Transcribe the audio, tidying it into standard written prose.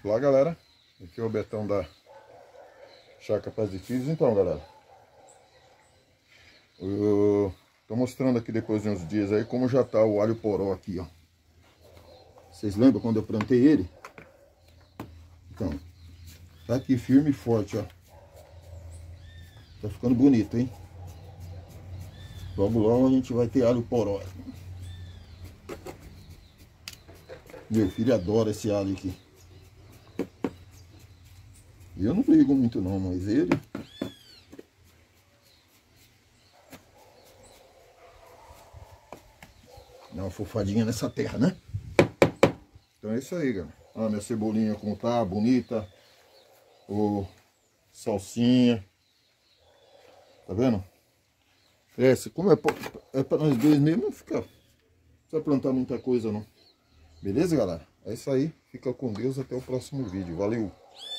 Olá, galera, aqui é o Betão da Chácara Paz de Filhos. Então, galera, eu tô mostrando aqui depois de uns dias aí como já tá o alho poró aqui, ó. Vocês lembram quando eu plantei ele? Então, tá aqui firme e forte, ó. Tá ficando bonito, hein? Logo logo a gente vai ter alho poró. Meu filho adora esse alho aqui. Eu não ligo muito não, mas ele... dá uma fofadinha nessa terra, né? Então é isso aí, galera. Olha a minha cebolinha como tá, bonita. O salsinha. Tá vendo? Essa, como é pra nós dois mesmo, não fica... não precisa plantar muita coisa não. Beleza, galera? É isso aí. Fica com Deus. Até o próximo vídeo. Valeu!